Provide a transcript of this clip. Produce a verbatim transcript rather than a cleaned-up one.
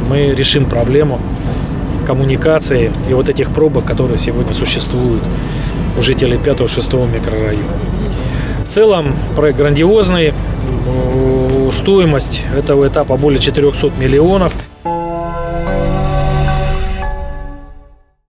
мы решим проблему коммуникации и вот этих пробок, которые сегодня существуют у жителей пятого-шестого микрорайона. В целом проект грандиозный, стоимость этого этапа более четырёхсот миллионов.